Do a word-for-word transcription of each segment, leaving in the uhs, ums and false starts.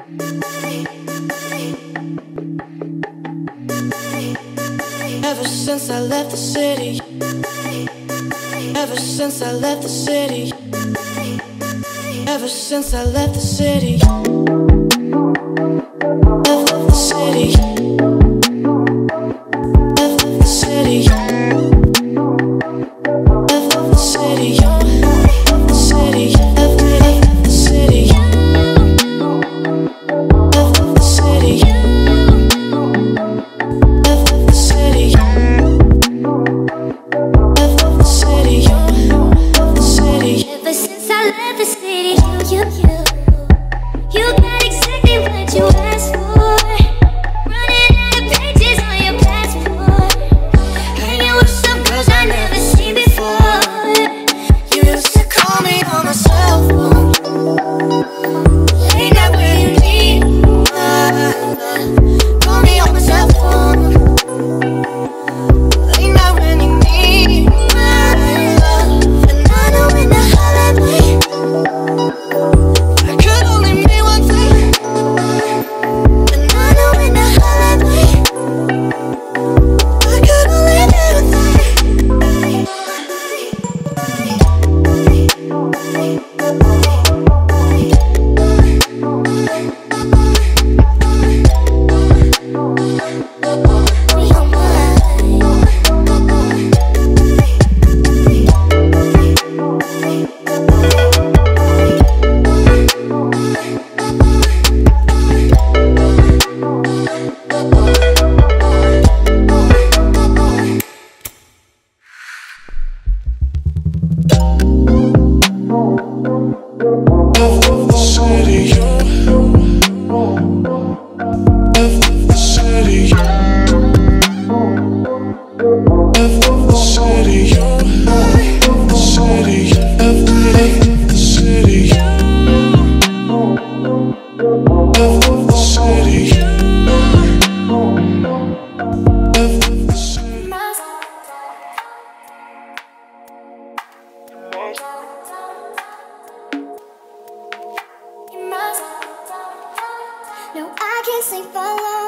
Ever since I left the city, ever since I left the city, ever since I left the city, left the city, left the city, left the city, left the city, left the city, left the city. Ever since I left the city, you, you, you, you got exactly what you asked for. Running out of pages on your passport, hanging with some girls I never seen before. You used to call me on my cell phone, late night when you need uh, call me on my cell phone, late night when you need my love. And I know when the I could only mean one thing, and I know when to holler at me. I could only mean one thing. We on No, I can't sing for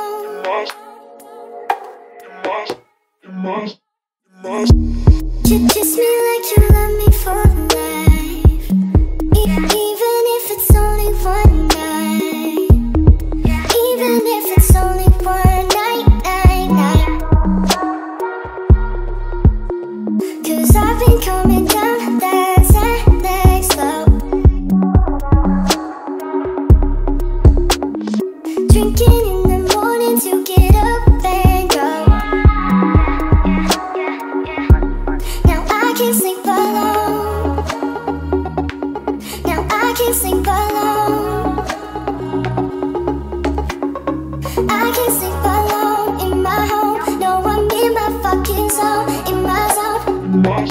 long. You kiss me like you love me for life, even if it's only one night, even if it's only one night, night, night. 'Cause I've been coming down that Xanax slow, drinking in the morning to get up and go. Now I can't sleep alone. Now I can't sleep alone. I can't sleep alone in my home. No, I'm in my fucking zone, in my zone.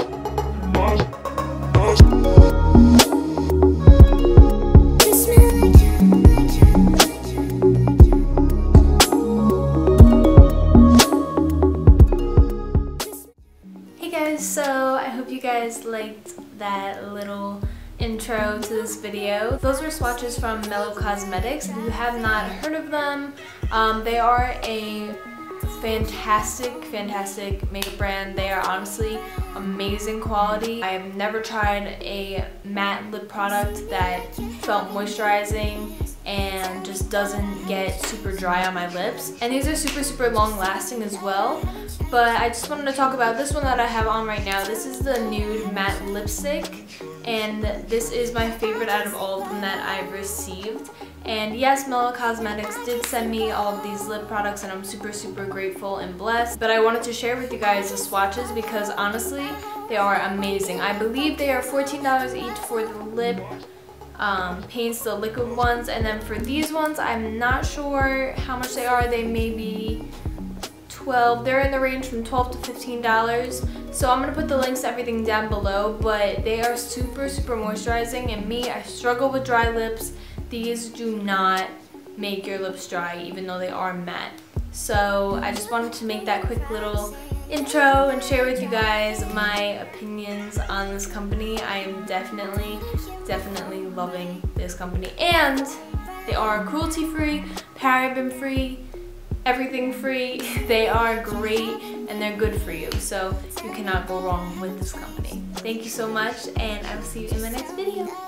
So I hope you guys liked that little intro to this video. Those were swatches from Mellow Cosmetics. If you have not heard of them, um, they are a fantastic, fantastic makeup brand. They are honestly amazing quality. I have never tried a matte lip product that felt moisturizing and just doesn't get super dry on my lips. And these are super, super long lasting as well. But I just wanted to talk about this one that I have on right now. This is the Nude Matte Lipstick, and this is my favorite out of all of them that I've received. And yes, Mellow Cosmetics did send me all of these lip products, and I'm super, super grateful and blessed. But I wanted to share with you guys the swatches because honestly, they are amazing. I believe they are fourteen dollars each for the lip um, paints, the liquid ones, and then for these ones, I'm not sure how much they are. They may be twelve. They're in the range from twelve to fifteen dollars. So I'm gonna put the links to everything down below, but they are super, super moisturizing. And me, I struggle with dry lips. These do not make your lips dry, even though they are matte. So I just wanted to make that quick little intro and share with you guys my opinions on this company. I am definitely, definitely loving this company. And They are cruelty-free, paraben-free, everything free. They are great and they're good for you, so you cannot go wrong with this company. Thank you so much, and I will see you in my next video.